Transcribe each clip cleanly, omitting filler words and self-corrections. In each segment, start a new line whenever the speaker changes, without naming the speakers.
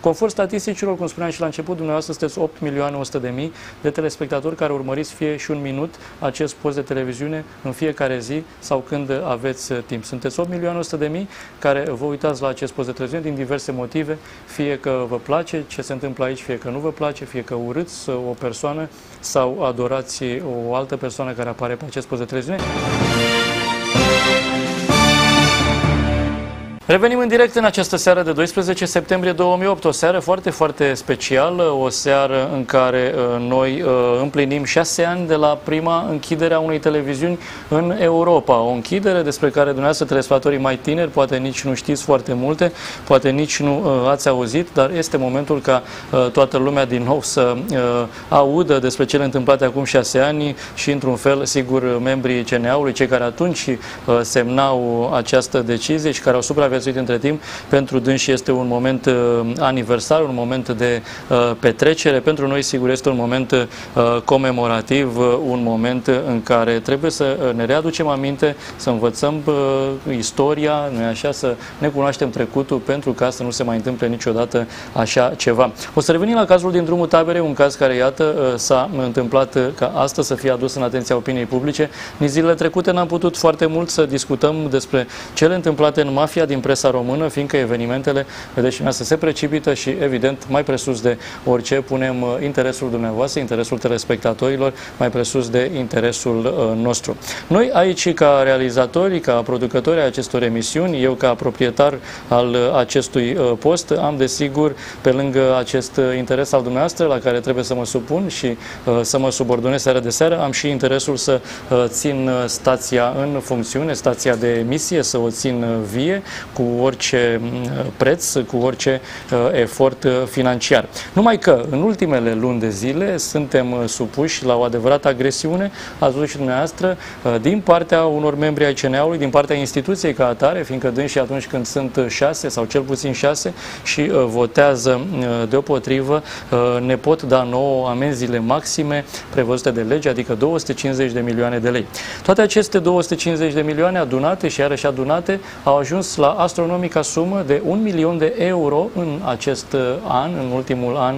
Conform statisticilor, cum spuneam și la început, dumneavoastră sunteți 8.100.000 de telespectatori care urmăriți fie și un minut acest post de televiziune în fiecare zi sau când aveți timp. Sunteți 8.100.000 care vă uitați la acest post de televiziune din diverse motive, fie că vă place ce se întâmplă aici, fie că nu vă place, fie că urâți o persoană sau adorați o altă persoană care apare pe acest post de televiziune. Revenim în direct în această seară de 12 septembrie 2008, o seară foarte, foarte specială, o seară în care noi împlinim 6 ani de la prima închidere a unei televiziuni în Europa. O închidere despre care dumneavoastră, telespectatorii mai tineri, poate nici nu știți foarte multe, poate nici nu ați auzit, dar este momentul ca toată lumea din nou să audă despre cele întâmplate acum 6 ani și, într-un fel, sigur, membrii CNA-ului, cei care atunci semnau această decizie și care au supraviețuit între timp, pentru dânsi este un moment aniversar, un moment de petrecere. Pentru noi, sigur, este un moment comemorativ, un moment în care trebuie să ne readucem aminte, să învățăm istoria, nu-i așa, să ne cunoaștem trecutul, pentru ca să nu se mai întâmple niciodată așa ceva. O să revenim la cazul din drumul taberei, un caz care, iată, s-a întâmplat ca astăzi să fie adus în atenția opiniei publice. Nici zilele trecute n-am putut foarte mult să discutăm despre cele întâmplate în mafia din presa română, fiindcă evenimentele, vedeți și se precipită și, evident, mai presus de orice, punem interesul dumneavoastră, interesul telespectatorilor, mai presus de interesul nostru. Noi aici, ca realizatori, ca producători ai acestor emisiuni, eu ca proprietar al acestui post, am, desigur, pe lângă acest interes al dumneavoastră, la care trebuie să mă supun și să mă subordonez seară de seară, am și interesul să țin stația în funcțiune, stația de emisie, să o țin vie, cu orice preț, cu orice efort financiar. Numai că în ultimele luni de zile suntem supuși la o adevărată agresiune, ați văzut și dumneavoastră, din partea unor membri ai CNA-ului, din partea instituției ca atare, fiindcă dânsii atunci când sunt 6 sau cel puțin 6 și votează deopotrivă, ne pot da nouă amenziile maxime prevăzute de lege, adică 250 de milioane de lei. Toate aceste 250 de milioane adunate și iarăși adunate au ajuns la astronomica sumă de 1 milion de euro în acest an, în ultimul an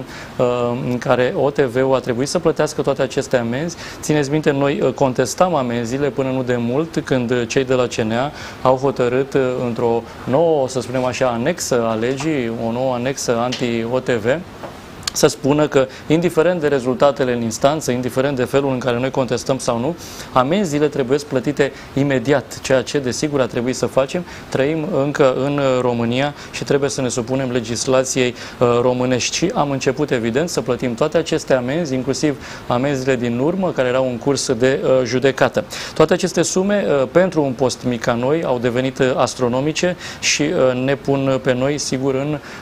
în care OTV-ul a trebuit să plătească toate aceste amenzi. Țineți minte, noi contestam amenziile până nu de mult, când cei de la CNA au hotărât într-o nouă, să spunem așa, anexă a legii, o nouă anexă anti-OTV, să spună că, indiferent de rezultatele în instanță, indiferent de felul în care noi contestăm sau nu, amenziile trebuie plătite imediat, ceea ce, desigur, a trebuit să facem. Trăim încă în România și trebuie să ne supunem legislației românești. Și am început, evident, să plătim toate aceste amenzi, inclusiv amenziile din urmă, care erau în curs de judecată. Toate aceste sume, pentru un post mic ca noi, au devenit astronomice și ne pun pe noi, sigur,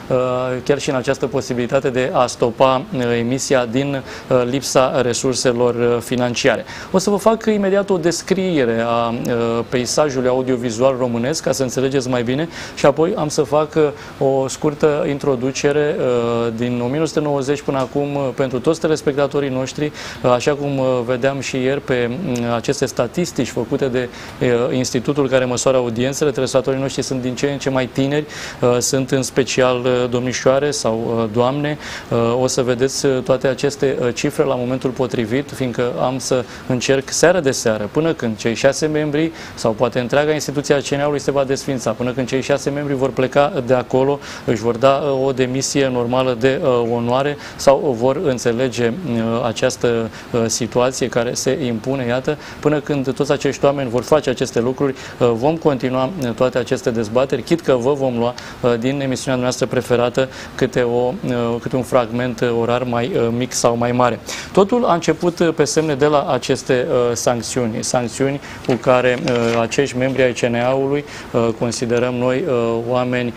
chiar și în această posibilitate de a stopa emisia din lipsa resurselor financiare. O să vă fac imediat o descriere a peisajului audiovizual românesc, ca să înțelegeți mai bine, și apoi am să fac o scurtă introducere din 1990 până acum pentru toți telespectatorii noștri, așa cum vedeam și ieri pe aceste statistici făcute de institutul care măsoară audiențele. Telespectatorii noștri sunt din ce în ce mai tineri, sunt în special domnișoare sau doamne. O să vedeți toate aceste cifre la momentul potrivit, fiindcă am să încerc seară de seară, până când cei 6 membri, sau poate întreaga instituție a CNA-ului se va desfința, până când cei 6 membri vor pleca de acolo, își vor da o demisie normală de onoare sau vor înțelege această situație care se impune, iată, până când toți acești oameni vor face aceste lucruri, vom continua toate aceste dezbateri, chit că vă vom lua din emisiunea noastră preferată câte un fragment orar mai mic sau mai mare. Totul a început pe semne de la aceste sancțiuni cu care acești membri ai CNA-ului considerăm noi oameni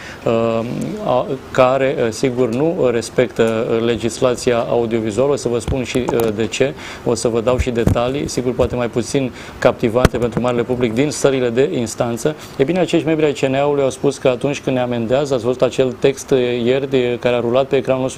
care, sigur, nu respectă legislația audiovizuală. O să vă spun și de ce, o să vă dau și detalii, sigur, poate mai puțin captivante pentru marele public, din sările de instanță. E bine, acești membri ai CNA-ului au spus că atunci când ne amendează, ați văzut acel text ieri care a rulat pe ecranul nostru timp de 3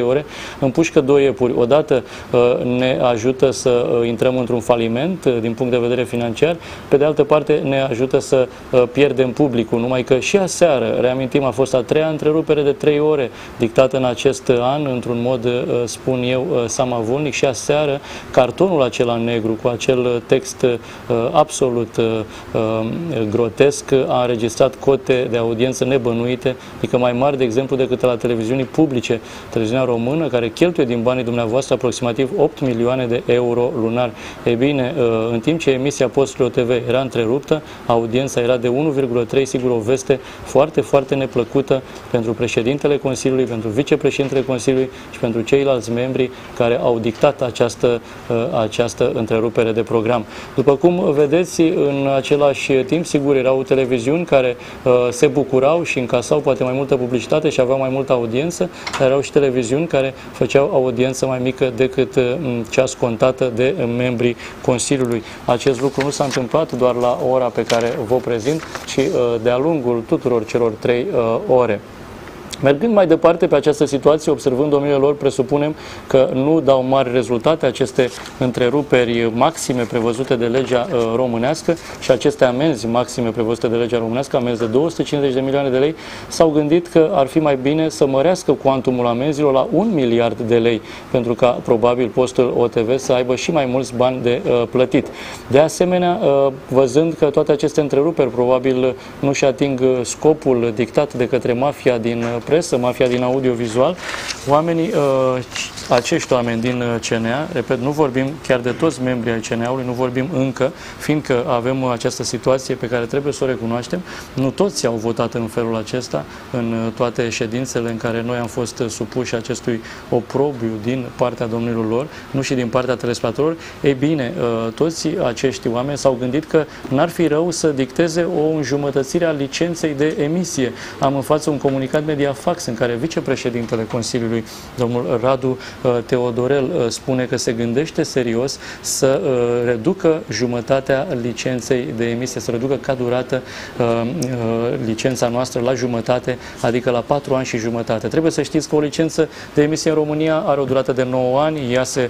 ore, împușcă două iepuri. Odată ne ajută să intrăm într-un faliment din punct de vedere financiar, pe de altă parte ne ajută să pierdem publicul, numai că și aseară, reamintim, a fost a treia întrerupere de 3 ore dictată în acest an, într-un mod, spun eu, samavulnic, și aseară cartonul acela negru cu acel text absolut grotesc a înregistrat cote de audiență nebănuite, adică mai mari, de exemplu, decât la televiziunii publice, televiziunea română, care cheltuie din banii dumneavoastră aproximativ 8 milioane de euro lunar. Ei bine, în timp ce emisia Postului OTV era întreruptă, audiența era de 1,3, sigur o veste foarte, foarte neplăcută pentru președintele Consiliului, pentru vicepreședintele Consiliului și pentru ceilalți membri care au dictat această întrerupere de program. După cum vedeți, în același timp, sigur, erau televiziuni care se bucurau și încasau poate mai multă publicitate și aveau mai multă audiență, dar erau și televiziuni care făceau audiență mai mică decât cea scontată de membrii Consiliului. Acest lucru nu s-a întâmplat doar la ora pe care vă prezint, ci de-a lungul tuturor celor 3 ore. Mergând mai departe pe această situație, observând, domnilor lor, presupunem că nu dau mari rezultate aceste întreruperi maxime prevăzute de legea românească și aceste amenzi maxime prevăzute de legea românească, amenzi de 250 de milioane de lei, s-au gândit că ar fi mai bine să mărească cuantumul amenzilor la 1 miliard de lei, pentru ca probabil postul OTV să aibă și mai mulți bani de plătit. De asemenea, văzând că toate aceste întreruperi probabil nu-și ating scopul dictat de către mafia din presă, mafia din audiovizual, acești oameni din CNA, repet, nu vorbim chiar de toți membrii ai CNA-ului, nu vorbim încă, fiindcă avem această situație pe care trebuie să o recunoaștem. Nu toți au votat în felul acesta în toate ședințele în care noi am fost supuși acestui oprobiu din partea domnilor lor, nu și din partea telespectatorilor. Ei bine, toți acești oameni s-au gândit că n-ar fi rău să dicteze o înjumătățire a licenței de emisie. Am în față un comunicat Mediafax în care vicepreședintele Consiliului, domnul Radu Teodorel, spune că se gândește serios să reducă jumătatea licenței de emisie, să reducă ca durată licența noastră la jumătate, adică la 4 ani și jumătate. Trebuie să știți că o licență de emisie în România are o durată de 9 ani, ea se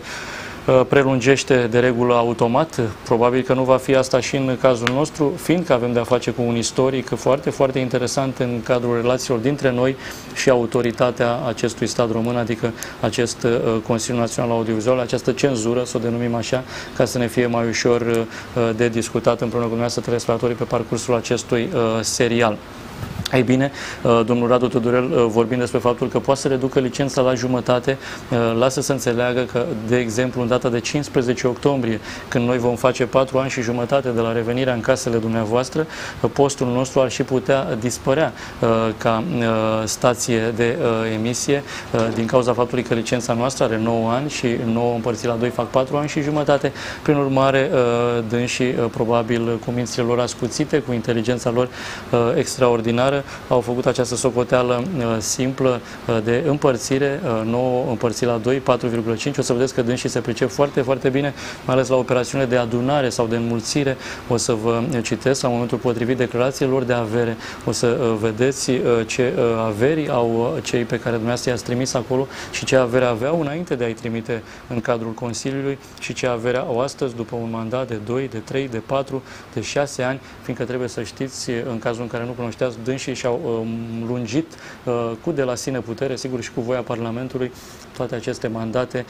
prelungește de regulă automat. Probabil că nu va fi asta și în cazul nostru, fiindcă avem de a face cu un istoric foarte, foarte interesant în cadrul relațiilor dintre noi și autoritatea acestui stat român, adică acest Consiliu Național Audiovizual, această cenzură, să o denumim așa, ca să ne fie mai ușor de discutat împreună cu dumneavoastră telespectatorii pe parcursul acestui serial. Ei bine, domnul Radu Teodorel, vorbind despre faptul că poate să reducă licența la jumătate, lasă să înțeleagă că, de exemplu, în data de 15 octombrie, când noi vom face 4 ani și jumătate de la revenirea în casele dumneavoastră, postul nostru ar și putea dispărea ca stație de emisie din cauza faptului că licența noastră are 9 ani și 9 împărțit la 2 fac 4 ani și jumătate. Prin urmare, dânsii, probabil cu mințile lor ascuțite, cu inteligența lor extraordinară, au făcut această socoteală simplă de împărțire, 9 împărțit la 2, 4,5. O să vedeți că dânsii se pricep foarte, foarte bine, mai ales la operațiune de adunare sau de înmulțire. O să vă citesc la momentul potrivit declarațiile lor de avere. O să vedeți ce averi au cei pe care dumneavoastră i-ați trimis acolo și ce avere aveau înainte de a-i trimite în cadrul Consiliului și ce avere au astăzi după un mandat de 2, de 3, de 4, de 6 ani, fiindcă trebuie să știți, în cazul în care nu cunoșteați, dânsii și-au lungit cu de la sine putere, sigur și cu voia Parlamentului, toate aceste mandate,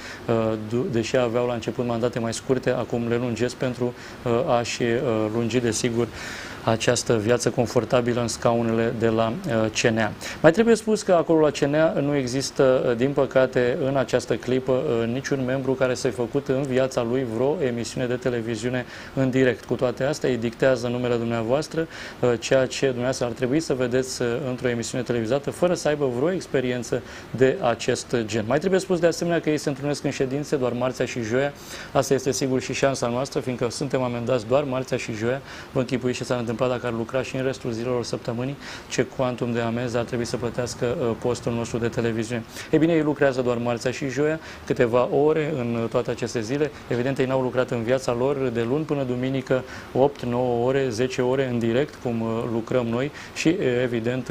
deși aveau la început mandate mai scurte, acum le lungesc pentru a-și lungi, desigur, această viață confortabilă în scaunele de la CNA. Mai trebuie spus că acolo la CNA nu există, din păcate, în această clipă, niciun membru care să-i făcut în viața lui vreo emisiune de televiziune în direct. Cu toate astea, îi dictează numele dumneavoastră, ceea ce dumneavoastră ar trebui să vedeți într-o emisiune televizată, fără să aibă vreo experiență de acest gen. Mai trebuie spus de asemenea că ei se întrunesc în ședințe doar marțea și joia. Asta este sigur și șansa noastră, fiindcă suntem amendați doar marțea și joia. Vă închipuiți ce s-ar întâmpla dacă ar lucra și în restul zilelor săptămânii, ce cuantum de amenzi ar trebui să plătească postul nostru de televiziune. Ei bine, ei lucrează doar marțea și joia, câteva ore în toate aceste zile. Evident, ei n-au lucrat în viața lor de luni până duminică 8, 9 ore, 10 ore în direct, cum lucrăm noi și evident,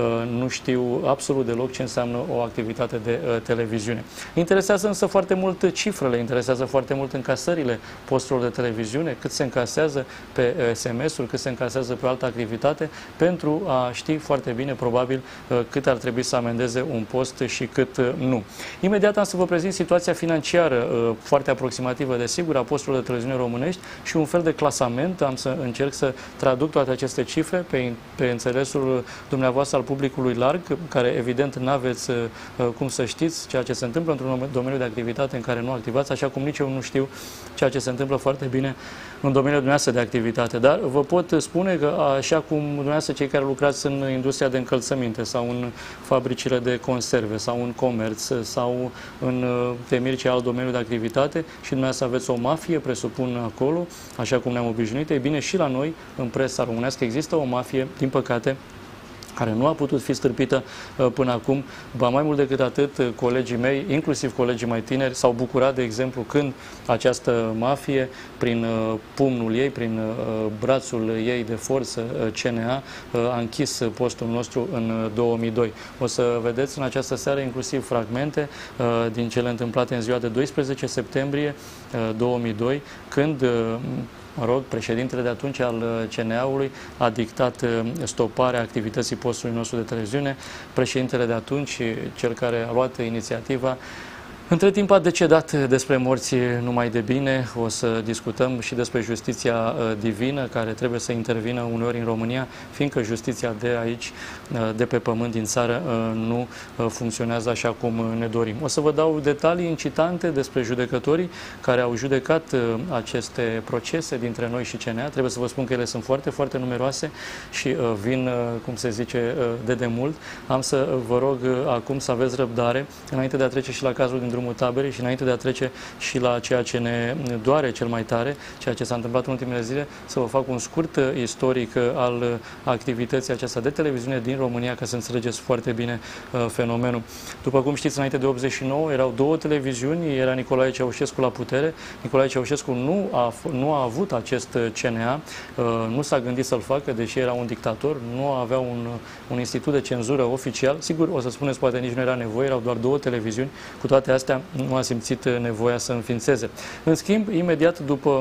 nu știu absolut deloc ce înseamnă o activitate de televiziune. Interesează însă foarte mult cifrele, interesează foarte mult încasările posturilor de televiziune, cât se încasează pe SMS-uri, cât se încasează pe altă activitate, pentru a ști foarte bine, probabil, cât ar trebui să amendeze un post și cât nu. Imediat am să vă prezint situația financiară foarte aproximativă, desigur, a posturilor de televiziune românești și un fel de clasament. Am să încerc să traduc toate aceste cifre pe înțelesul dumneavoastră al publicului larg, care evident n-aveți cum să știți ceea ce se întâmplă într-un domeniu de activitate în care nu activați, așa cum nici eu nu știu ceea ce se întâmplă foarte bine în domeniul dumneavoastră de activitate. Dar vă pot spune că așa cum dumneavoastră cei care lucrați în industria de încălțăminte sau în fabricile de conserve sau în comerț sau în temiri ce alt domeniu de activitate și dumneavoastră aveți o mafie, presupun acolo, așa cum ne-am obișnuit, e bine și la noi, în presa românească, există o mafie, din păcate, care nu a putut fi stârpită până acum. Ba mai mult decât atât, colegii mei, inclusiv colegii mai tineri, s-au bucurat, de exemplu, când această mafie, prin pumnul ei, prin brațul ei de forță, CNA, a închis postul nostru în 2002. O să vedeți în această seară inclusiv fragmente din cele întâmplate în ziua de 12 septembrie 2002, când președintele de atunci al CNA-ului a dictat stoparea activității postului nostru de televiziune. Președintele de atunci, cel care a luat inițiativa, între timp a decedat. Despre morți numai de bine. O să discutăm și despre justiția divină care trebuie să intervină uneori în România, fiindcă justiția de aici, de pe pământ, din țară, nu funcționează așa cum ne dorim. O să vă dau detalii incitante despre judecătorii care au judecat aceste procese dintre noi și CNA. Trebuie să vă spun că ele sunt foarte, foarte numeroase și vin, cum se zice, de demult. Am să vă rog acum să aveți răbdare, înainte de a trece și la cazul din drumul taberei și înainte de a trece și la ceea ce ne doare cel mai tare, ceea ce s-a întâmplat în ultimele zile, să vă fac un scurt istoric al activității aceasta de televiziune din România, ca să înțelegeți foarte bine fenomenul. După cum știți, înainte de 89 erau două televiziuni, era Nicolae Ceaușescu la putere. Nicolae Ceaușescu nu a avut acest CNA, nu s-a gândit să-l facă, deși era un dictator, nu avea un institut de cenzură oficial. Sigur, o să spuneți, poate nici nu era nevoie, erau doar două televiziuni. Cu toate astea, nu a simțit nevoia să înființeze. În schimb, imediat după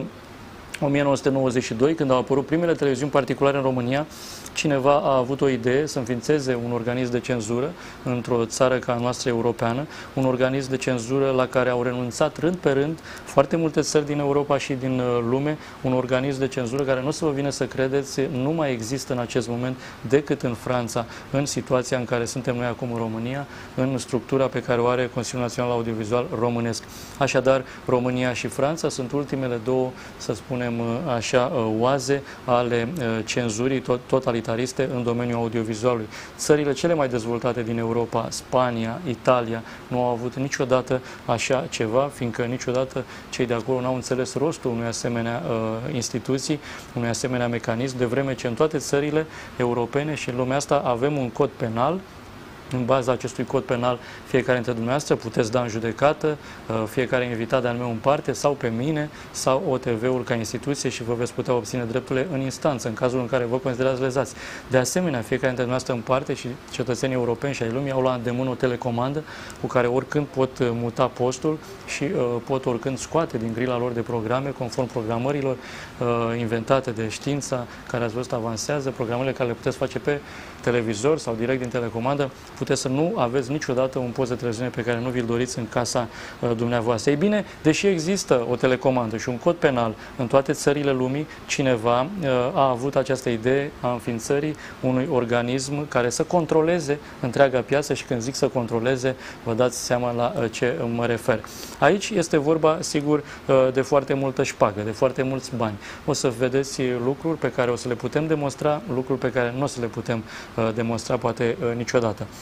1992, când au apărut primele televiziuni particulare în România, cineva a avut o idee să înființeze un organism de cenzură într-o țară ca a noastră europeană, un organism de cenzură la care au renunțat rând pe rând foarte multe țări din Europa și din lume, un organism de cenzură care, nu o să vă vină să credeți, nu mai există în acest moment decât în Franța, în situația în care suntem noi acum în România, în structura pe care o are Consiliul Național Audiovizual Românesc. Așadar, România și Franța sunt ultimele două, să spunem așa, oaze ale cenzurii totalitariste în domeniul audiovizualului. Țările cele mai dezvoltate din Europa, Spania, Italia, nu au avut niciodată așa ceva, fiindcă niciodată cei de acolo n-au înțeles rostul unei asemenea instituții, unui asemenea mecanism, de vreme ce în toate țările europene și în lumea asta avem un cod penal. În baza acestui cod penal, fiecare dintre dumneavoastră puteți da în judecată, fiecare invitat de-al meu în parte, sau pe mine, sau OTV-ul ca instituție, și vă veți putea obține drepturile în instanță, în cazul în care vă considerați lezați. De asemenea, fiecare dintre dumneavoastră în parte și cetățenii europeni și ai lumii au la îndemână o telecomandă cu care oricând pot muta postul și pot oricând scoate din grila lor de programe, conform programărilor inventate de știința, care ați văzut avansează, programele care le puteți face pe televizor sau direct din telecomandă. Puteți să nu aveți niciodată un post de televiziune pe care nu vi-l doriți în casa dumneavoastră. Ei bine, deși există o telecomandă și un cod penal în toate țările lumii, cineva a avut această idee a înființării unui organism care să controleze întreaga piață, și când zic să controleze, vă dați seama la ce mă refer. Aici este vorba, sigur, de foarte multă șpagă, de foarte mulți bani. O să vedeți lucruri pe care o să le putem demonstra, lucruri pe care nu o să le putem demonstra poate niciodată.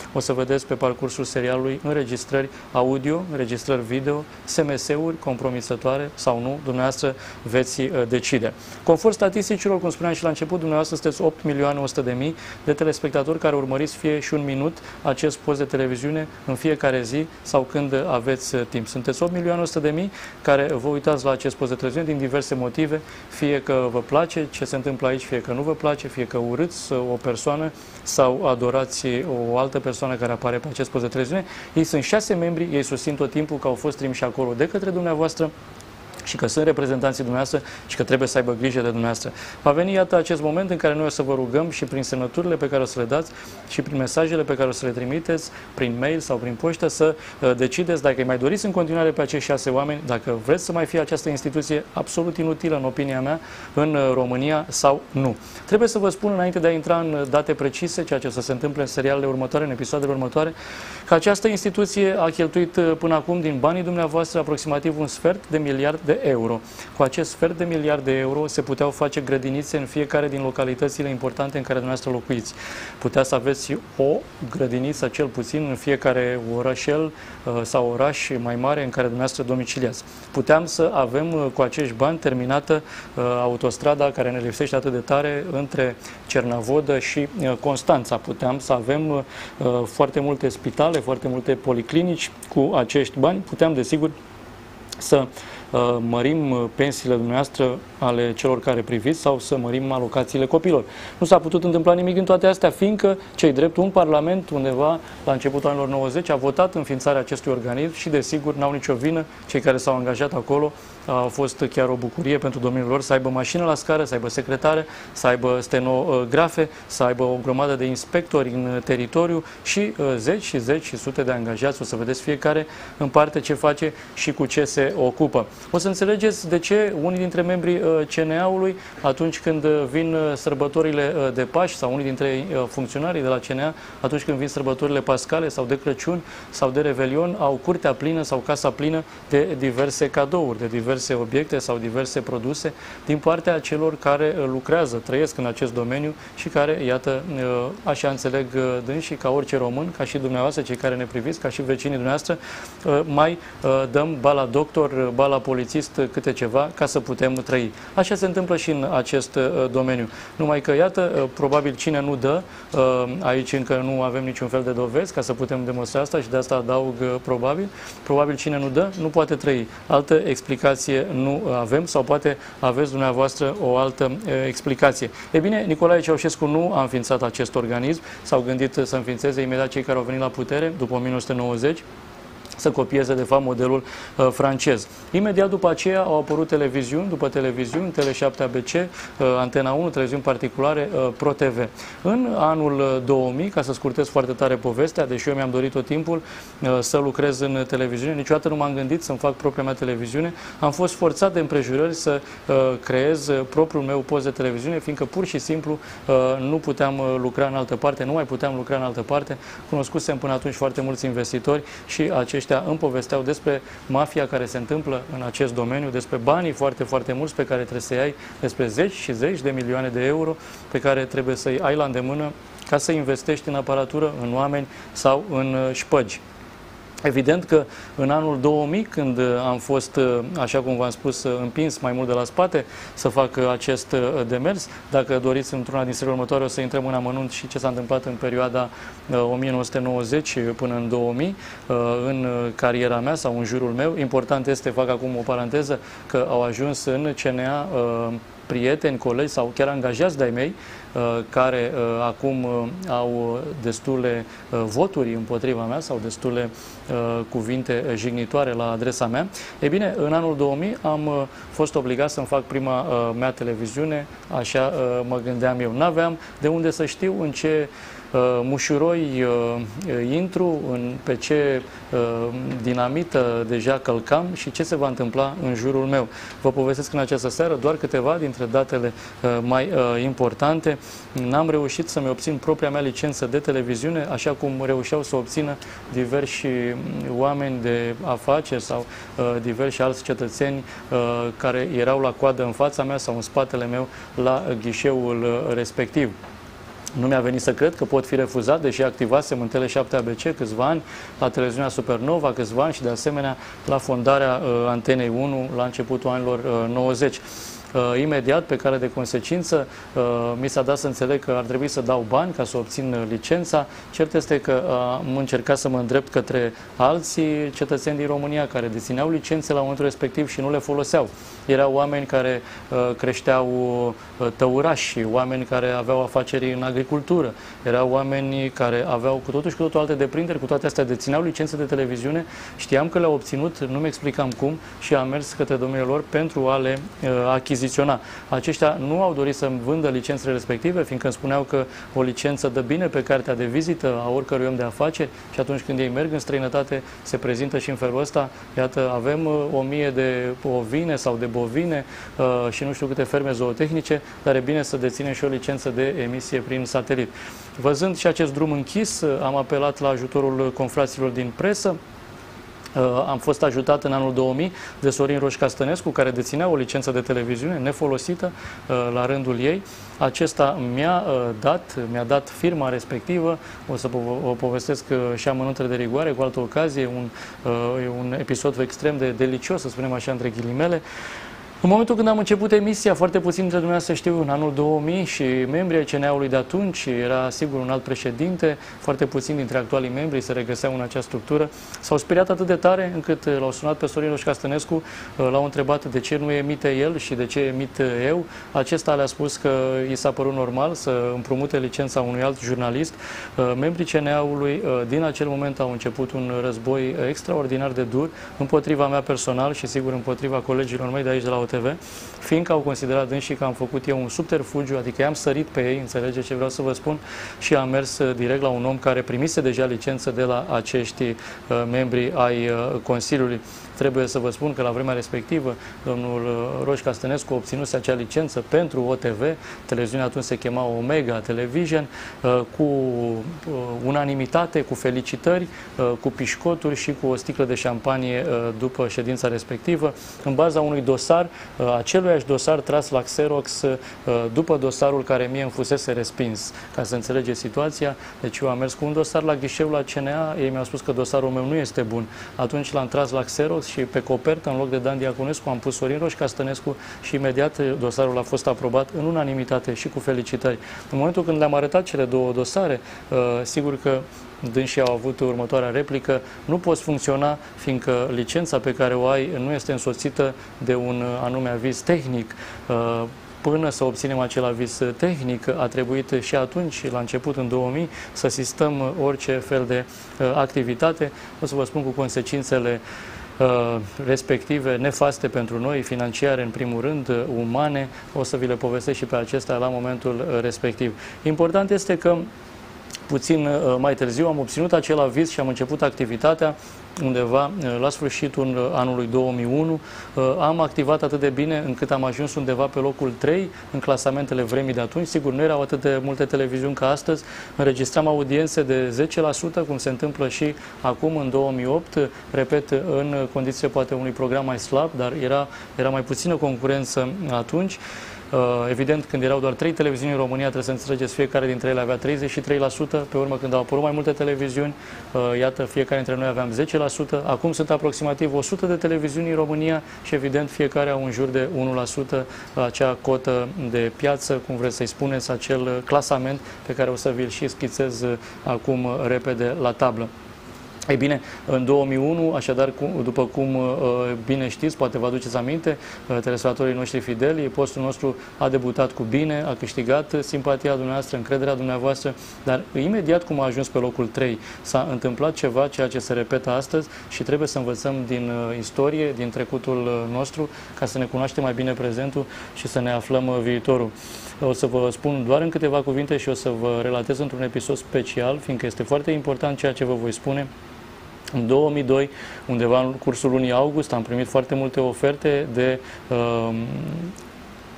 O să vedeți pe parcursul serialului înregistrări audio, înregistrări video, SMS-uri compromisătoare sau nu, dumneavoastră veți decide. Conform statisticilor, cum spuneam și la început, dumneavoastră sunteți 8.100.000 de telespectatori care urmăriți fie și un minut acest post de televiziune în fiecare zi sau când aveți timp. Sunteți 8.100.000 care vă uitați la acest post de televiziune din diverse motive, fie că vă place ce se întâmplă aici, fie că nu vă place, fie că urâți o persoană sau adorați o altă persoană care apare pe acest post de televiziune. Ei sunt 6 membri, ei susțin tot timpul că au fost trimiși acolo de către dumneavoastră și că sunt reprezentanții dumneavoastră și că trebuie să aibă grijă de dumneavoastră. Va veni, iată, acest moment în care noi o să vă rugăm și prin semnăturile pe care o să le dați și prin mesajele pe care o să le trimiteți, prin mail sau prin poștă, să decideți dacă îi mai doriți în continuare pe acești 6 oameni, dacă vreți să mai fie această instituție absolut inutilă, în opinia mea, în România sau nu. Trebuie să vă spun, înainte de a intra în date precise, ceea ce o să se întâmple în serialele următoare, în episoadele următoare, că această instituție a cheltuit până acum din banii dumneavoastră aproximativ 1/2 de miliard de euro. Cu acest sfert de miliard de euro se puteau face grădinițe în fiecare din localitățile importante în care dumneavoastră locuiți. Putea să aveți o grădiniță, cel puțin, în fiecare orășel sau oraș mai mare în care dumneavoastră domiciliați. Puteam să avem cu acești bani terminată autostrada care ne lipsește atât de tare între Cernavodă și Constanța. Puteam să avem foarte multe spitale, foarte multe policlinici cu acești bani. Puteam, desigur, să mărim pensiile dumneavoastră ale celor care priviți sau să mărim alocațiile copilor. Nu s-a putut întâmpla nimic din toate astea, fiindcă, cei drept, un parlament undeva la începutul anilor 90 a votat înființarea acestui organism și, desigur, n-au nicio vină cei care s-au angajat acolo. A fost chiar o bucurie pentru domnilor lor să aibă mașină la scară, să aibă secretare, să aibă stenografe, să aibă o grămadă de inspectori în teritoriu și zeci și zeci și sute de angajați. O să vedeți fiecare în parte ce face și cu ce se ocupă. O să înțelegeți de ce unii dintre membrii CNA-ului, atunci când vin sărbătorile de Paști sau unii dintre funcționarii de la CNA, atunci când vin sărbătorile pascale sau de Crăciun sau de Revelion, au curtea plină sau casa plină de diverse cadouri, de diverse obiecte sau diverse produse din partea celor care lucrează, trăiesc în acest domeniu și care, iată, așa înțeleg dânsii, ca orice român, ca și dumneavoastră, cei care ne priviți, ca și vecinii dumneavoastră, mai dăm ba la doctor, ba la polițist câte ceva ca să putem trăi. Așa se întâmplă și în acest domeniu. Numai că, iată, probabil cine nu dă, aici încă nu avem niciun fel de dovezi ca să putem demonstra asta și de asta adaug probabil cine nu dă, nu poate trăi. Altă explicație nu avem sau poate aveți dumneavoastră o altă explicație. E bine, Nicolae Ceaușescu nu a înființat acest organism, s-au gândit să înființeze imediat cei care au venit la putere după 1990, să copieze, de fapt, modelul francez. Imediat după aceea au apărut televiziuni, după televiziuni, Tele7 ABC, Antena 1, televiziuni particulare, ProTV. În anul 2000, ca să scurtez foarte tare povestea, deși eu mi-am dorit tot timpul să lucrez în televiziune, niciodată nu m-am gândit să-mi fac propria mea televiziune, am fost forțat de împrejurări să creez propriul meu post de televiziune, fiindcă pur și simplu nu puteam lucra în altă parte, nu mai puteam lucra în altă parte. Cunoscusem până atunci foarte mulți investitori și aceștia îmi povesteau despre mafia care se întâmplă în acest domeniu, despre banii foarte, foarte mulți pe care trebuie să-i ai, despre zeci și zeci de milioane de euro pe care trebuie să-i ai la îndemână ca să investești în aparatură, în oameni sau în șpăgi. Evident că în anul 2000, când am fost, așa cum v-am spus, împins mai mult de la spate să fac acest demers, dacă doriți într-una din seriile următoare o să intrăm în amănunt și ce s-a întâmplat în perioada 1990 până în 2000, în cariera mea sau în jurul meu. Important este, fac acum o paranteză, că au ajuns în CNA prieteni, colegi sau chiar angajați de-ai mei, care acum au destule voturi împotriva mea sau destule cuvinte jignitoare la adresa mea. E bine, în anul 2000 am fost obligat să-mi fac prima mea televiziune, așa mă gândeam eu. N-aveam de unde să știu în ce mușuroi intru, pe ce dinamită deja călcam și ce se va întâmpla în jurul meu. Vă povestesc în această seară doar câteva dintre datele mai importante. N-am reușit să-mi obțin propria mea licență de televiziune, așa cum reușeau să obțină diversi oameni de afaceri sau diversi alți cetățeni care erau la coadă în fața mea sau în spatele meu la ghișeul respectiv. Nu mi-a venit să cred că pot fi refuzat, deși activasem în Tele7 ABC câțiva ani, la televiziunea Supernova câțiva ani și de asemenea la fondarea Antenei 1 la începutul anilor 90. Imediat, pe care de consecință, mi s-a dat să înțeleg că ar trebui să dau bani ca să obțin licența. Cert este că am încercat să mă îndrept către alții cetățeni din România care dețineau licențe la momentul respectiv și nu le foloseau. Erau oameni care creșteau tăurași, oameni care aveau afaceri în agricultură, erau oameni care aveau cu totul și cu totul alte deprinderi, cu toate astea dețineau licențe de televiziune, știam că le-au obținut, nu mi explicam cum și am mers către domeniul lor pentru a le achiziționa. Aceștia nu au dorit să-mi vândă licențele respective, fiindcă îmi spuneau că o licență dă bine pe cartea de vizită a oricărui om de afaceri și atunci când ei merg în străinătate se prezintă și în felul ăsta. Iată, avem 1000 de ovine sau de bovine și nu știu câte ferme zootehnice, dar e bine să deținem și o licență de emisie prin satelit. Văzând și acest drum închis, am apelat la ajutorul confraților din presă. Am fost ajutat în anul 2000 de Sorin Roș Castănescu, care deținea o licență de televiziune nefolosită la rândul ei. Acesta mi-a dat firma respectivă, o să o povestesc și amănuntele de rigoare cu altă ocazie, un episod extrem de delicios, să spunem așa, între ghilimele. În momentul când am început emisia, foarte puțin dintre dumneavoastră știu, în anul 2000 și membrii ai CNA-ului de atunci, era sigur un alt președinte, foarte puțin dintre actualii membri se regăseau în acea structură, s-au speriat atât de tare încât l-au sunat pe Sorin Roș Castănescu, l-au întrebat de ce nu emite el și de ce emit eu. Acesta le-a spus că i s-a părut normal să împrumute licența unui alt jurnalist. Membrii CNA-ului din acel moment au început un război extraordinar de dur împotriva mea personal și sigur împotriva colegilor mei de aici de la OTV, fiindcă au considerat înșii că am făcut eu un subterfugiu, adică i-am sărit pe ei, înțelegeți ce vreau să vă spun, și am mers direct la un om care primise deja licență de la acești membri ai Consiliului. Trebuie să vă spun că la vremea respectivă domnul Roș Castănescu obținuse acea licență pentru OTV, televiziunea atunci se chema Omega Television, cu unanimitate, cu felicitări, cu pișcoturi și cu o sticlă de șampanie după ședința respectivă, în baza unui dosar, aceluiași dosar tras la Xerox după dosarul care mie îmi fusese respins. Ca să înțelegeți situația, deci eu am mers cu un dosar la ghișeu la CNA, ei mi-au spus că dosarul meu nu este bun. Atunci l-am tras la Xerox și pe copertă, în loc de Dan Diaconescu, am pus Sorin Roș Castănescu și imediat dosarul a fost aprobat în unanimitate și cu felicitări. În momentul când le-am arătat cele două dosare, sigur că dânsii au avut următoarea replică: nu poți funcționa fiindcă licența pe care o ai nu este însoțită de un anume aviz tehnic. Până să obținem acel aviz tehnic, a trebuit și atunci, la început, în 2000, să asistăm orice fel de activitate. O să vă spun cu consecințele respective, nefaste pentru noi, financiare în primul rând, umane. O să vi le povestesc și pe acestea la momentul respectiv. Important este că puțin mai târziu am obținut acel aviz și am început activitatea undeva la sfârșitul anului 2001. Am activat atât de bine încât am ajuns undeva pe locul 3 în clasamentele vremii de atunci. Sigur, nu erau atât de multe televiziuni ca astăzi. Înregistram audiențe de 10%, cum se întâmplă și acum în 2008. Repet, în condițiile poate unui program mai slab, dar era mai puțină concurență atunci. Evident, când erau doar 3 televiziuni în România, trebuie să înțelegeți, fiecare dintre ele avea 33%, pe urmă când au apărut mai multe televiziuni, iată, fiecare dintre noi aveam 10%, acum sunt aproximativ 100 de televiziuni în România și evident fiecare au în jur de 1% acea cotă de piață, cum vreți să-i spuneți, acel clasament pe care o să vi-l și schițez acum repede la tablă. Ei bine, în 2001, așadar, după cum bine știți, poate vă aduceți aminte, telespectatorii noștri fideli, postul nostru a debutat cu bine, a câștigat simpatia dumneavoastră, încrederea dumneavoastră, dar imediat cum a ajuns pe locul 3, s-a întâmplat ceva, ceea ce se repetă astăzi și trebuie să învățăm din istorie, din trecutul nostru, ca să ne cunoaștem mai bine prezentul și să ne aflăm viitorul. O să vă spun doar în câteva cuvinte și o să vă relatez într-un episod special, fiindcă este foarte important ceea ce vă voi spune. În 2002, undeva în cursul lunii august, am primit foarte multe oferte de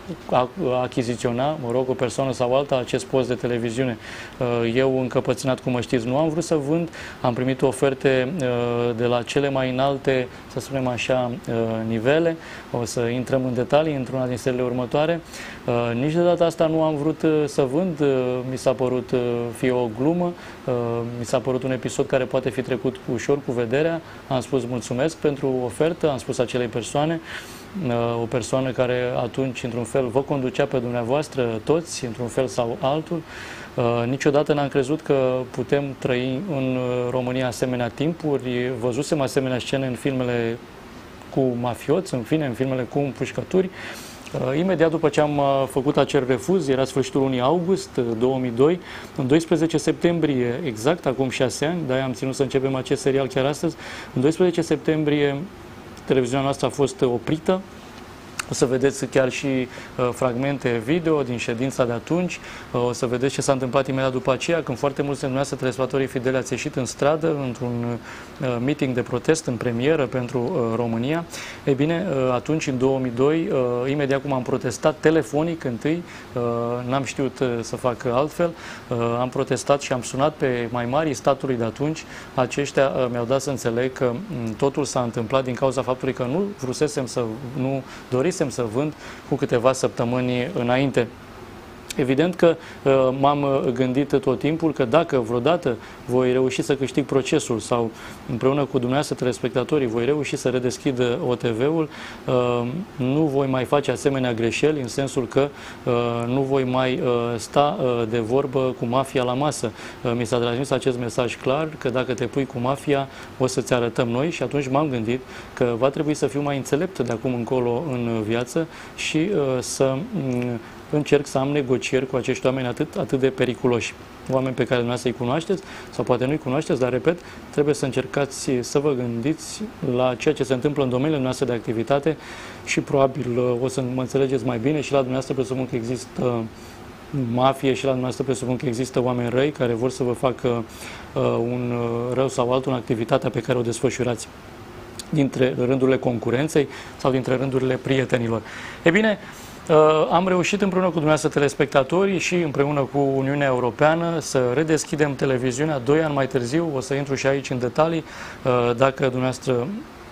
achiziționa, mă rog, o persoană sau alta acest post de televiziune. Eu, încăpățânat, cum știți, nu am vrut să vând, am primit oferte de la cele mai înalte, să spunem așa, nivele. O să intrăm în detalii într-una din seriile următoare. Nici de data asta nu am vrut să vând, mi s-a părut fie o glumă, mi s-a părut un episod care poate fi trecut ușor cu vederea. Am spus mulțumesc pentru ofertă, am spus acelei persoane, o persoană care atunci, într-un fel, vă conducea pe dumneavoastră toți, într-un fel sau altul. Niciodată n-am crezut că putem trăi în România asemenea timpuri. Văzusem asemenea scene în filmele cu mafioți, în fine, în filmele cu împușcături. Imediat după ce am făcut acel refuz, era sfârșitul lunii august 2002, în 12 septembrie, exact acum 6 ani, de-aia am ținut să începem acest serial chiar astăzi, în 12 septembrie televiziunea noastră a fost oprită. O să vedeți chiar și fragmente video din ședința de atunci. O să vedeți ce s-a întâmplat imediat după aceea, când foarte mulți dintre dumneavoastră, telespectatorii fideli, ați ieșit în stradă într-un meeting de protest în premieră pentru România. Ei bine, atunci, în 2002, imediat cum am protestat telefonic întâi, n-am știut să fac altfel, am protestat și am sunat pe mai mari statului de atunci. Aceștia mi-au dat să înțeleg că totul s-a întâmplat din cauza faptului că nu dorisem să vând cu câteva săptămâni înainte. Evident că m-am gândit tot timpul că dacă vreodată voi reuși să câștig procesul sau împreună cu dumneavoastră, telespectatorii, voi reuși să redeschid OTV-ul, nu voi mai face asemenea greșeli, în sensul că nu voi mai sta de vorbă cu mafia la masă. Mi s-a transmis acest mesaj clar că dacă te pui cu mafia, o să-ți arătăm noi, și atunci m-am gândit că va trebui să fiu mai înțelept de acum încolo în viață și să încerc să am negocieri cu acești oameni atât de periculoși. Oameni pe care dumneavoastră îi cunoașteți sau poate nu îi cunoașteți, dar, repet, trebuie să încercați să vă gândiți la ceea ce se întâmplă în domeniile noastre de activitate și probabil o să mă înțelegeți mai bine. Și la dumneavoastră presupun că există mafie și la dumneavoastră presupun că există oameni răi care vor să vă facă un rău sau altul în activitatea pe care o desfășurați dintre rândurile concurenței sau dintre rândurile prietenilor. E bine, am reușit împreună cu dumneavoastră, telespectatorii, și împreună cu Uniunea Europeană să redeschidem televiziunea 2 ani mai târziu. O să intru și aici în detalii, dacă dumneavoastră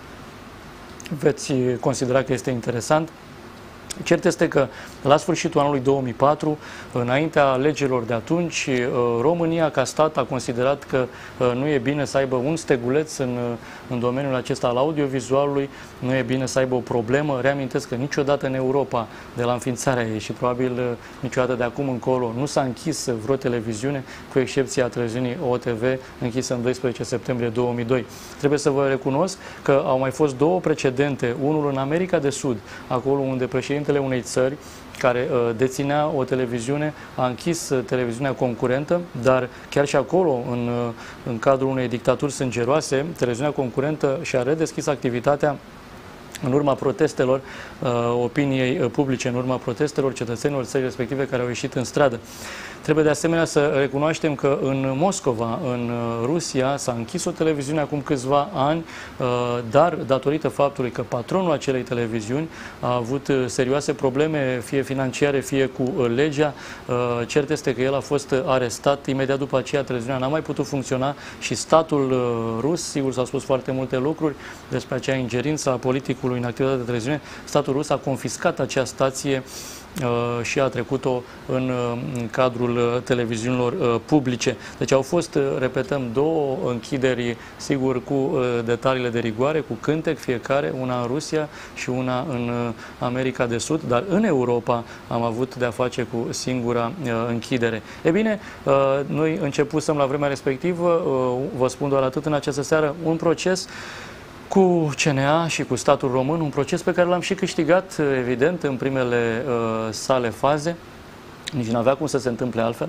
veți considera că este interesant. Cert este că la sfârșitul anului 2004, înaintea alegerilor de atunci, România ca stat a considerat că nu e bine să aibă un steguleț în domeniul acesta al audiovizualului, nu e bine să aibă o problemă. Reamintesc că niciodată în Europa, de la înființarea ei și probabil niciodată de acum încolo, nu s-a închis vreo televiziune, cu excepția televiziunii OTV, închisă în 12 septembrie 2002. Trebuie să vă recunosc că au mai fost două precedente, unul în America de Sud, acolo unde președintele unei țări care deținea o televiziune a închis televiziunea concurentă, dar chiar și acolo, în cadrul unei dictaturi sângeroase, televiziunea concurentă și-a redeschis activitatea în urma protestelor opiniei publice, în urma protestelor cetățenilor țării respective care au ieșit în stradă. Trebuie de asemenea să recunoaștem că în Moscova, în Rusia, s-a închis o televiziune acum câțiva ani, dar datorită faptului că patronul acelei televiziuni a avut serioase probleme, fie financiare, fie cu legea, cert este că el a fost arestat. Imediat după aceea televiziunea n-a mai putut funcționa și statul rus, sigur s-au spus foarte multe lucruri despre acea ingerință a politicului în activitatea de televiziune, statul rus a confiscat acea stație și a trecut-o în cadrul televiziunilor publice. Deci au fost, repetăm, două închideri, sigur, cu detaliile de rigoare, cu cântec fiecare, una în Rusia și una în America de Sud, dar în Europa am avut de-a face cu singura închidere. E bine, noi începusem la vremea respectivă, vă spun doar atât în această seară, un proces cu CNA și cu statul român, un proces pe care l-am și câștigat, evident, în primele sale faze. Nici nu avea cum să se întâmple altfel.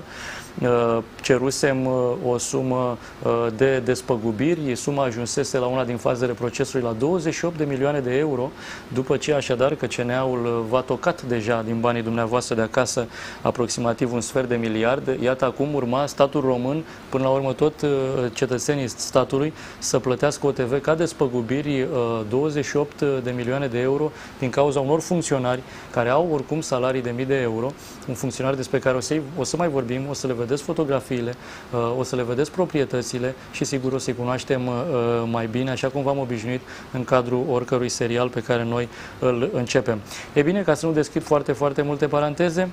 Cerusem o sumă de despăgubiri, suma ajunsese la una din fazele procesului la 28 de milioane de euro, după ce așadar că CNA-ul v-a tocat deja din banii dumneavoastră de acasă aproximativ un sfert de miliard. Iată, acum urma statul român, până la urmă tot cetățenii statului, să plătească OTV ca despăgubiri 28 de milioane de euro din cauza unor funcționari care au oricum salarii de mii de euro, un funcționar despre care o să mai vorbim, o să le vedeți fotografiile, o să le vedeți proprietățile și sigur o să-i cunoaștem mai bine, așa cum v-am obișnuit în cadrul oricărui serial pe care noi îl începem. E bine, ca să nu deschid foarte multe paranteze,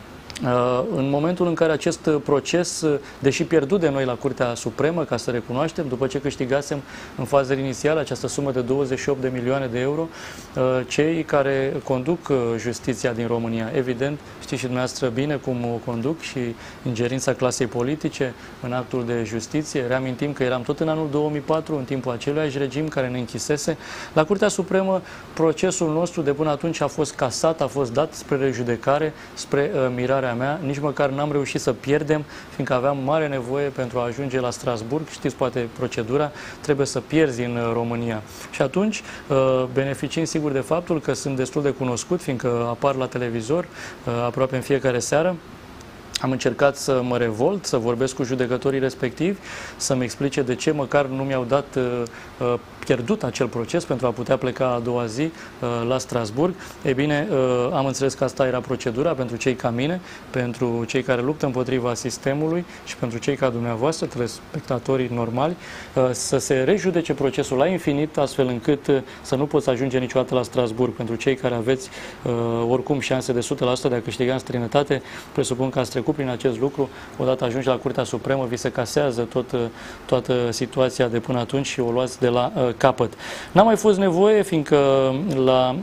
în momentul în care acest proces, deși pierdut de noi la Curtea Supremă, ca să recunoaștem, după ce câștigasem în fazele inițiale această sumă de 28 de milioane de euro, cei care conduc justiția din România, evident, știți și dumneavoastră bine cum o conduc și ingerința clasei politice în actul de justiție. Reamintim că eram tot în anul 2004, în timpul aceluiași regim care ne închisese. La Curtea Supremă, procesul nostru de până atunci a fost casat, a fost dat spre rejudecare, spre mirarea mea, nici măcar n-am reușit să pierdem, fiindcă aveam mare nevoie pentru a ajunge la Strasburg. Știți poate procedura, trebuie să pierzi în România. Și atunci, beneficiind sigur de faptul că sunt destul de cunoscut, fiindcă apar la televizor aproape în fiecare seară, am încercat să mă revolt, să vorbesc cu judecătorii respectivi, să-mi explice de ce măcar nu mi-au dat pierdut acel proces pentru a putea pleca a doua zi la Strasburg. Ei bine, am înțeles că asta era procedura pentru cei ca mine, pentru cei care luptă împotriva sistemului și pentru cei ca dumneavoastră, telespectatorii normali, să se rejudece procesul la infinit, astfel încât să nu poți ajunge niciodată la Strasburg. Pentru cei care aveți oricum șanse de 100% de a câștiga în străinătate, presupun că ați trecut prin acest lucru, odată ajungi la Curtea Supremă, vi se casează toată situația de până atunci și o luați de la capăt. N-a mai fost nevoie, fiindcă la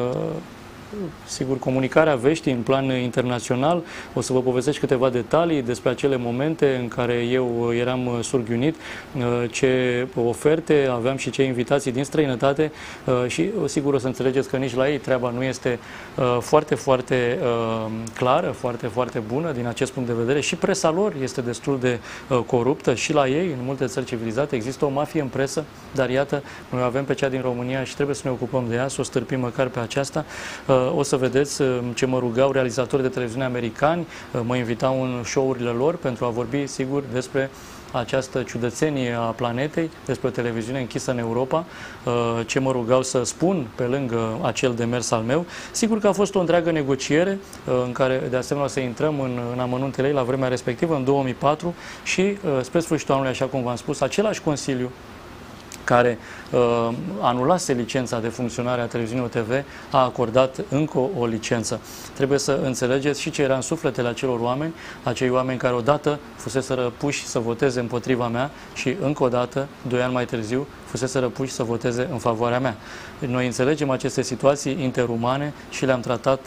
sigur, comunicarea veștii în plan internațional, o să vă povestesc câteva detalii despre acele momente în care eu eram surghiunit, ce oferte aveam și ce invitații din străinătate și sigur o să înțelegeți că nici la ei treaba nu este foarte clară, foarte bună din acest punct de vedere și presa lor este destul de coruptă și la ei, în multe țări civilizate, există o mafie în presă, dar iată, noi avem pe cea din România și trebuie să ne ocupăm de ea, să o stârpim măcar pe aceasta. O să vedeți ce mă rugau realizatorii de televiziune americani, mă invitau în show-urile lor pentru a vorbi, sigur, despre această ciudățenie a planetei, despre o televiziune închisă în Europa, ce mă rugau să spun pe lângă acel demers al meu. Sigur că a fost o întreagă negociere în care, de asemenea, să intrăm în amănuntele ei la vremea respectivă, în 2004 și, spre sfârșitul anului, așa cum v-am spus, același Consiliu care anulase licența de funcționare a televiziunii OTV, a acordat încă o licență. Trebuie să înțelegeți și ce era în sufletele acelor oameni, acei oameni care odată fuseseră puși să voteze împotriva mea și încă o dată, 2 ani mai târziu, fuseseră puși să voteze în favoarea mea. Noi înțelegem aceste situații interumane și le-am tratat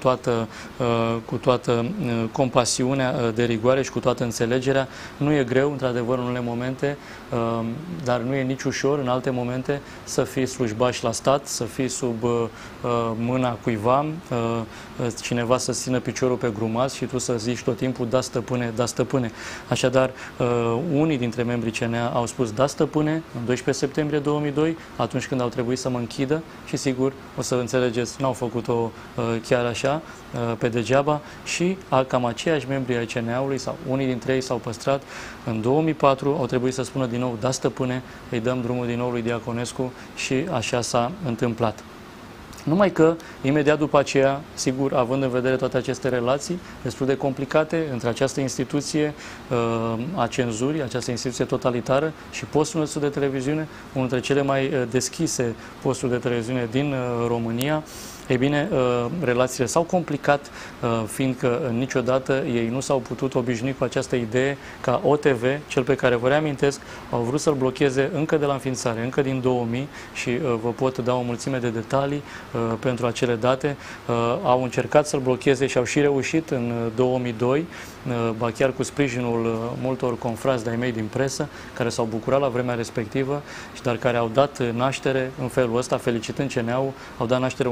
cu toată compasiunea de rigoare și cu toată înțelegerea. Nu e greu, într-adevăr, în unele momente, dar nu e nici ușor în alte momente să fii slujbaș la stat, să fii sub mâna cuiva, cineva să țină piciorul pe grumaz și tu să zici tot timpul da stăpâne, da stăpâne. Așadar, unii dintre membrii CNA au spus da stăpâne în 12 septembrie 2002, atunci când au trebuit să mă închidă și sigur, o să înțelegeți, n-au făcut-o chiar așa, pe degeaba și cam aceiași membri ai CNA-ului sau unii dintre ei s-au păstrat. În 2004 au trebuit să spună din nou da stăpâne, îi dăm drumul din nou lui Diaconescu și așa s-a întâmplat. Numai că, imediat după aceea, sigur, având în vedere toate aceste relații destul de complicate între această instituție a cenzurii, această instituție totalitară și postul nostru de televiziune, unul dintre cele mai deschise posturi de televiziune din România, ei bine, relațiile s-au complicat, fiindcă niciodată ei nu s-au putut obișnui cu această idee ca OTV, cel pe care vă reamintesc, au vrut să-l blocheze încă de la înființare, încă din 2000 și vă pot da o mulțime de detalii pentru acele date. Au încercat să-l blocheze și au și reușit în 2002, ba chiar cu sprijinul multor confrați de-ai mei din presă, care s-au bucurat la vremea respectivă, dar care au dat naștere în felul ăsta, felicitând CNA-ul, au dat naștere unui monstru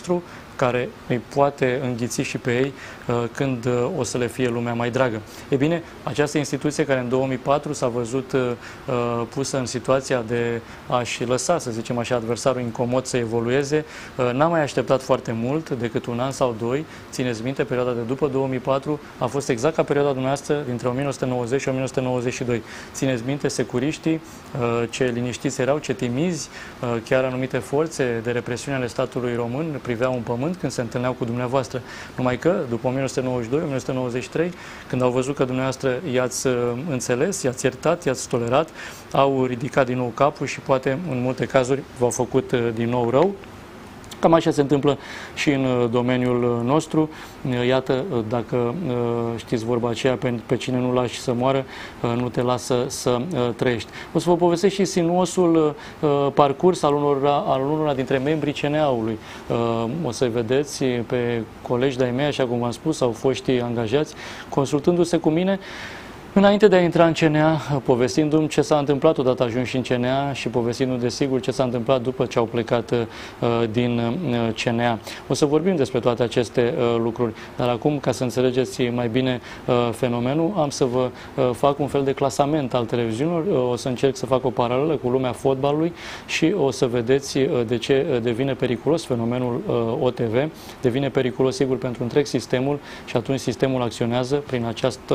nostru, care îi poate înghiți și pe ei când o să le fie lumea mai dragă. E bine, această instituție care în 2004 s-a văzut pusă în situația de a-și lăsa, să zicem așa, adversarul incomod să evolueze, n-a mai așteptat foarte mult, decât un an sau doi. Țineți minte, perioada de după 2004 a fost exact ca perioada dumneavoastră dintre 1990 și 1992. Țineți minte, securiștii, ce liniștiți erau, ce timizi, chiar anumite forțe de represiune ale statului român priveau un pământ când se întâlneau cu dumneavoastră. Numai că, după 1992-1993, când au văzut că dumneavoastră i-ați înțeles, i-ați iertat, i-ați tolerat, au ridicat din nou capul și poate, în multe cazuri, v-au făcut din nou rău. Cam așa se întâmplă și în domeniul nostru. Iată, dacă știți vorba aceea, pe cine nu lași să moară, nu te lasă să trăiești. O să vă povestesc și sinuosul parcurs al unora dintre membrii CNA-ului. O să vedeți pe colegi de-ai mei, așa cum v-am spus, au fost angajați, consultându-se cu mine, înainte de a intra în CNA, povestindu-mi ce s-a întâmplat odată ajunși în CNA și povestindu-mi desigur ce s-a întâmplat după ce au plecat din CNA. O să vorbim despre toate aceste lucruri, dar acum, ca să înțelegeți mai bine fenomenul, am să vă fac un fel de clasament al televiziunilor, o să încerc să fac o paralelă cu lumea fotbalului și o să vedeți de ce devine periculos fenomenul OTV. Devine periculos, sigur, pentru întreg sistemul și atunci sistemul acționează prin această,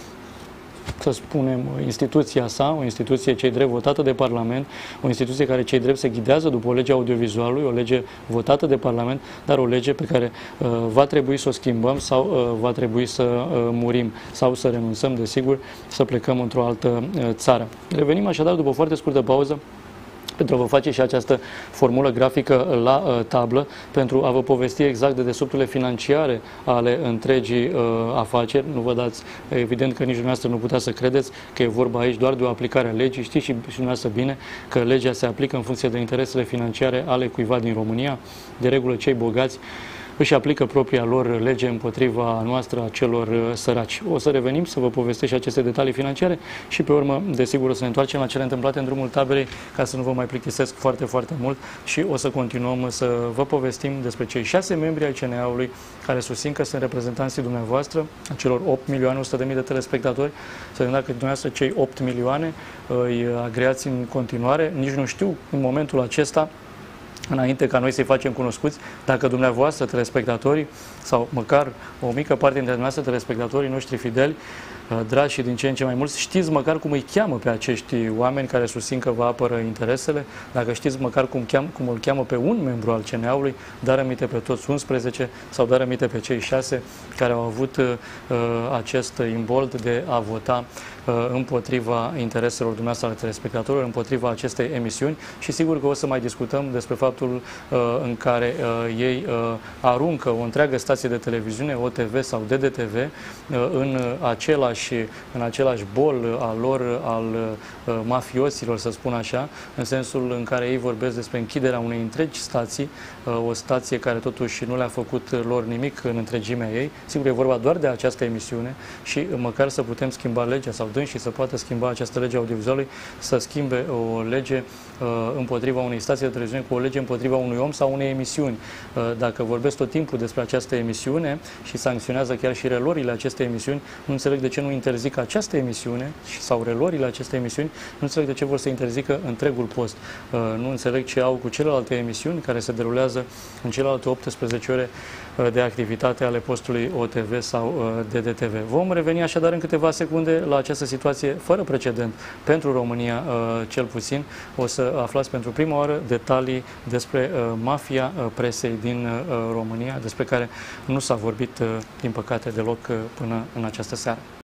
să spunem, instituția sa, o instituție cei drept votată de Parlament, o instituție care cei drept se ghidează după o lege audiovizualului, o lege votată de Parlament, dar o lege pe care va trebui să o schimbăm sau va trebui să murim sau să renunțăm, desigur, să plecăm într-o altă țară. Revenim așadar după o foarte scurtă pauză pentru a vă face și această formulă grafică la tablă, pentru a vă povesti exact de dedesubturile financiare ale întregii afaceri. Nu vă dați, evident că nici dumneavoastră nu puteți să credeți că e vorba aici doar de o aplicare a legii. Știți și dumneavoastră bine că legea se aplică în funcție de interesele financiare ale cuiva din România. De regulă, cei bogați își aplică propria lor lege împotriva noastră, a celor săraci. O să revenim să vă povestesc și aceste detalii financiare și pe urmă, desigur, o să ne întoarcem la cele întâmplate în drumul taberei, ca să nu vă mai plictisesc foarte, foarte mult și o să continuăm să vă povestim despre cei 6 membri ai CNA-ului care susțin că sunt reprezentanții dumneavoastră, a celor 8.100.000 de telespectatori. Să vedem dacă dumneavoastră cei 8 milioane îi agreați în continuare. Nici nu știu în momentul acesta, înainte ca noi să-i facem cunoscuți, dacă dumneavoastră, telespectatorii, sau măcar o mică parte dintre dumneavoastră, telespectatorii noștri fideli, dragi și din ce în ce mai mulți, știți măcar cum îi cheamă pe acești oameni care susțin că vă apără interesele, dacă știți măcar cum îl cheamă pe un membru al CNA-ului, dar aminte pe toți 11 sau dar aminte pe cei 6 care au avut acest imbold de a vota împotriva intereselor dumneavoastră ale telespectatorilor, împotriva acestei emisiuni și sigur că o să mai discutăm despre faptul în care ei aruncă o întreagă stație de televiziune, OTV sau DDTV, în același bol al lor, al mafioților, să spun așa, în sensul în care ei vorbesc despre închiderea unei întregi stații, o stație care totuși nu le-a făcut lor nimic în întregimea ei. Sigur, e vorba doar de această emisiune și măcar să putem schimba legea sau și să poată schimba această lege audiovizualului, să schimbe o lege împotriva unei stații de televiziune cu o lege împotriva unui om sau unei emisiuni. Dacă vorbesc tot timpul despre această emisiune și sancționează chiar și reluările acestei emisiuni, nu înțeleg de ce nu interzic această emisiune sau reluările acestei emisiuni, nu înțeleg de ce vor să interzică întregul post. Nu înțeleg ce au cu celelalte emisiuni care se derulează în celelalte 18 ore de activitate ale postului OTV sau DDTV. Vom reveni așadar în câteva secunde la această situație fără precedent pentru România, cel puțin. O să aflați pentru prima oară detalii despre mafia presei din România, despre care nu s-a vorbit, din păcate, deloc până în această seară.